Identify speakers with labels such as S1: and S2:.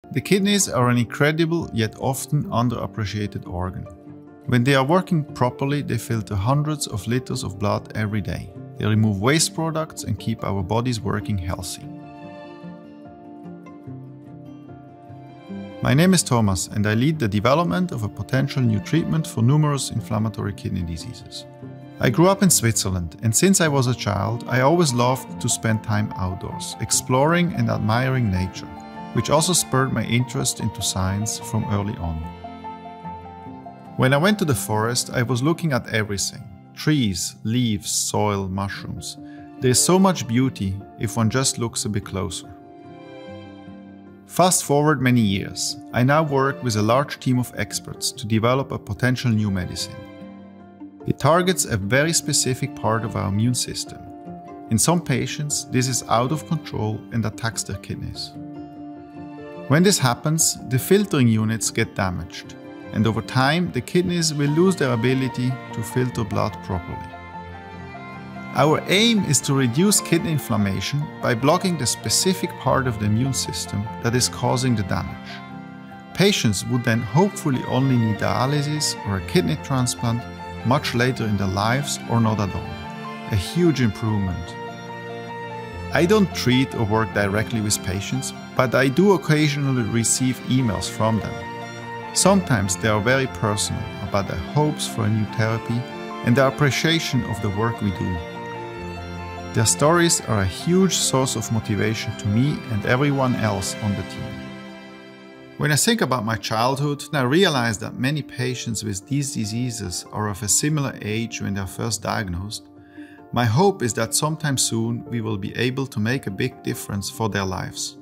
S1: The kidneys are an incredible yet often underappreciated organ. When they are working properly, they filter hundreds of liters of blood every day. They remove waste products and keep our bodies working healthy. My name is Thomas and I lead the development of a potential new treatment for numerous inflammatory kidney diseases. I grew up in Switzerland, and since I was a child, I always loved to spend time outdoors, exploring and admiring nature, which also spurred my interest into science from early on. When I went to the forest, I was looking at everything: trees, leaves, soil, mushrooms. There is so much beauty if one just looks a bit closer. Fast forward many years, I now work with a large team of experts to develop a potential new medicine. It targets a very specific part of our immune system. In some patients, this is out of control and attacks their kidneys. When this happens, the filtering units get damaged, and over time, the kidneys will lose their ability to filter blood properly. Our aim is to reduce kidney inflammation by blocking the specific part of the immune system that is causing the damage. Patients would then hopefully only need dialysis or a kidney transplant much later in their lives or not at all. A huge improvement. I don't treat or work directly with patients, but I do occasionally receive emails from them. Sometimes they are very personal about their hopes for a new therapy and their appreciation of the work we do. Their stories are a huge source of motivation to me and everyone else on the team. When I think about my childhood, I realize that many patients with these diseases are of a similar age when they are first diagnosed. My hope is that sometime soon we will be able to make a big difference for their lives.